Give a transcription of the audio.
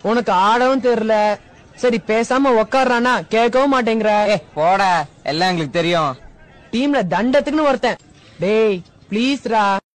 உனக்கு ஆடவும் தெரியல. சரி பேசாம உக்காடுறானா கேட்கவும் மாட்டேங்கிற. போட, எல்லாம் எங்களுக்கு தெரியும். டீம்ல தண்டத்துக்குன்னு ஒருத்தன். டேய் ப்ளீஸ்ரா.